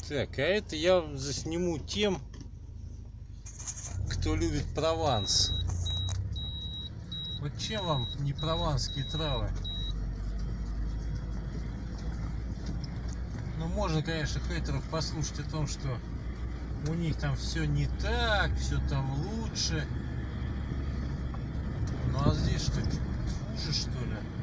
Так, а это я засниму тем, кто любит Прованс. Вот чем вам не прованские травы? Ну, можно, конечно, хейтеров послушать о том, что у них там все не так, все там лучше. Ну, а здесь что, хуже, что ли?